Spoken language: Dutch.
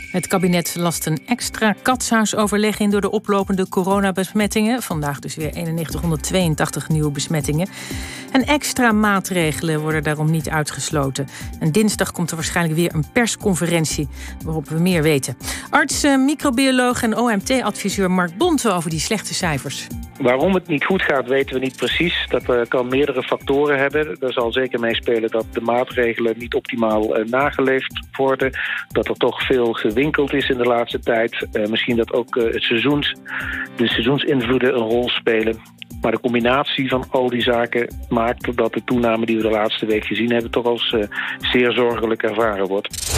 Het kabinet last een extra katshuisoverleg in door de oplopende coronabesmettingen. Vandaag dus weer 9182 nieuwe besmettingen. En extra maatregelen worden daarom niet uitgesloten. En dinsdag komt er waarschijnlijk weer een persconferentie waarop we meer weten. Arts, microbioloog en OMT-adviseur Mark Bonte over die slechte cijfers. Waarom het niet goed gaat, weten we niet precies. Dat kan meerdere factoren hebben. Er zal zeker meespelen dat de maatregelen niet optimaal nageleefd worden. Dat er toch veel gewinkeld is in de laatste tijd. Misschien dat ook de seizoensinvloeden een rol spelen. Maar de combinatie van al die zaken maakt dat de toename die we de laatste week gezien hebben toch als zeer zorgelijk ervaren wordt.